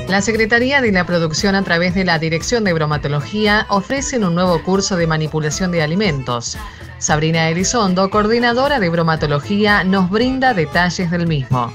La Secretaría de la Producción, a través de la Dirección de Bromatología, ofrecen un nuevo curso de manipulación de alimentos. Sabrina Elizondo, coordinadora de bromatología, nos brinda detalles del mismo.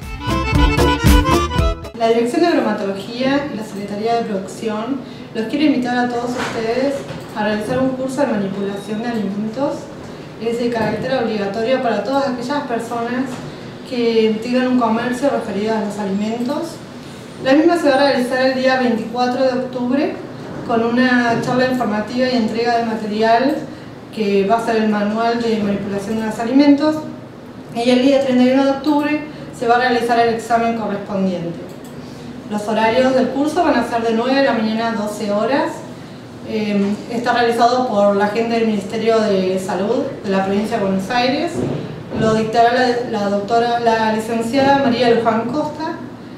La Dirección de Bromatología y la Secretaría de Producción los quiere invitar a todos ustedes a realizar un curso de manipulación de alimentos. Es de carácter obligatorio para todas aquellas personas que tengan un comercio referido a los alimentos. La misma se va a realizar el día 24 de octubre con una charla informativa y entrega de material que va a ser el manual de manipulación de los alimentos, y el día 31 de octubre se va a realizar el examen correspondiente. Los horarios del curso van a ser de 9 de la mañana a 12 horas. Está realizado por la gente del Ministerio de Salud de la provincia de Buenos Aires. Lo dictará la licenciada María Luján Costa.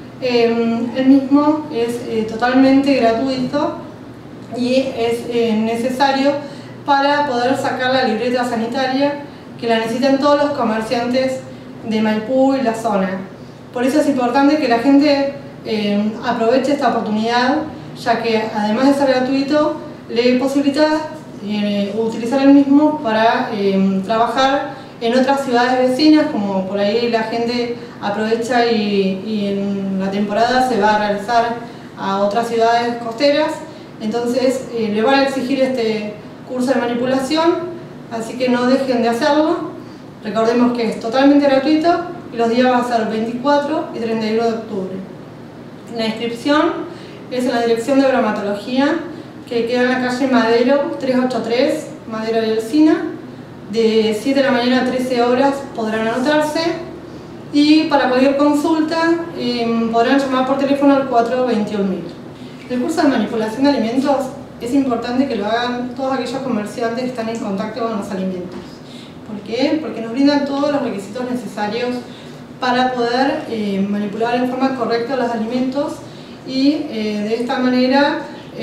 El mismo es totalmente gratuito y es necesario para poder sacar la libreta sanitaria que la necesitan todos los comerciantes de Maipú y la zona. Por eso es importante que la gente aproveche esta oportunidad, ya que además de ser gratuito, le posibilita utilizar el mismo para trabajar en otras ciudades vecinas, como por ahí la gente aprovecha y en la temporada se va a realizar a otras ciudades costeras. Entonces le van a exigir este curso de manipulación, así que no dejen de hacerlo. Recordemos que es totalmente gratuito y los días van a ser 24 y 31 de octubre. La inscripción es en la Dirección de Bromatología, que queda en la calle Madero 383, Madero y Alsina. De 7 de la mañana a 13 horas podrán anotarse, y para cualquier consulta podrán llamar por teléfono al 421.000. El curso de manipulación de alimentos es importante que lo hagan todos aquellos comerciantes que están en contacto con los alimentos. ¿Por qué? Porque nos brindan todos los requisitos necesarios para poder manipular en forma correcta los alimentos y de esta manera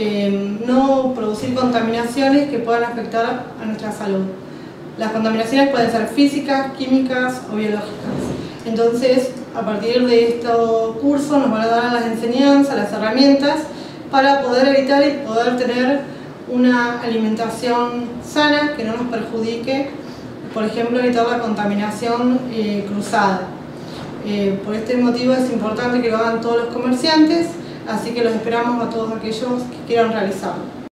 no producir contaminaciones que puedan afectar a nuestra salud. Las contaminaciones pueden ser físicas, químicas o biológicas. Entonces, a partir de este curso nos van a dar las enseñanzas, las herramientas para poder evitar y poder tener una alimentación sana que no nos perjudique, por ejemplo, evitar la contaminación cruzada. Por este motivo es importante que lo hagan todos los comerciantes, así que los esperamos a todos aquellos que quieran realizarlo.